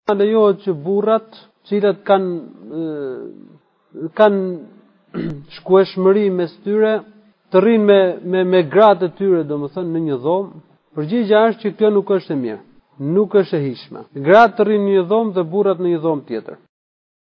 Lejohet që burrat, cilët kanë shkueshmëri mes tyre, të rrinë me gratë e tyre, domethënë në një dhomë. Përgjigjja është që kjo nuk është e mirë, nuk është e hishme. Gratë të rrinë në një dhomë dhe burrat në një dhomë tjetër.